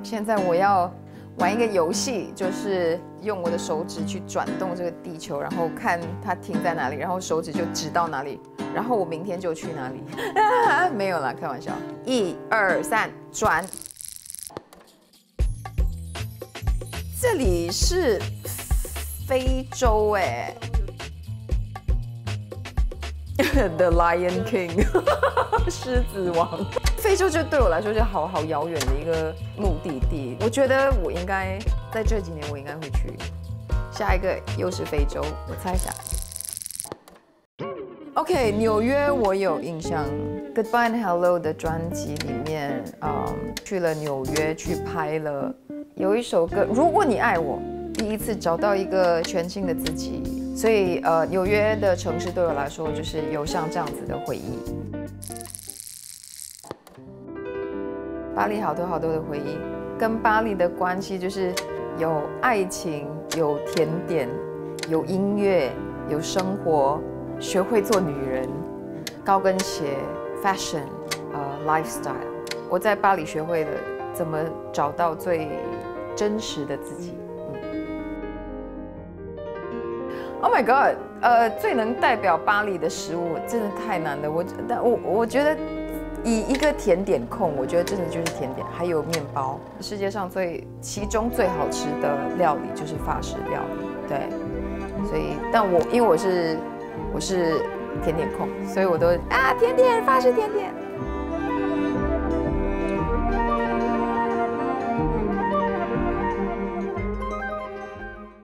现在我要玩一个游戏，就是用我的手指去转动这个地球，然后看它停在哪里，然后手指就指到哪里，然后我明天就去哪里。没有啦，开玩笑。1、2、3，转。这里是非洲哎。The Lion King， 狮子王。非洲就对我来说就好遥远的一个目的地。我觉得我应该在这几年我应该会去。下一个又是非洲，我猜一下。OK， 纽约我有印象，《Goodbye and Hello》的专辑里面，去了纽约去拍了，有一首歌《如果你爱我》，第一次找到一个全新的自己。所以纽约的城市对我来说，就是有像这样子的回忆。巴黎好多的回忆，跟巴黎的关系就是有爱情，有甜点，有音乐，有生活，学会做女人，高跟鞋 ，fashion， lifestyle。我在巴黎学会了怎么找到最真实的自己。Oh my god， 最能代表巴黎的食物真的太难了。我觉得以一个甜点控，我觉得真的就是甜点，还有面包。世界上其中最好吃的料理就是法式料理，对。所以，因为我是甜点控，所以我都甜点，法式甜点。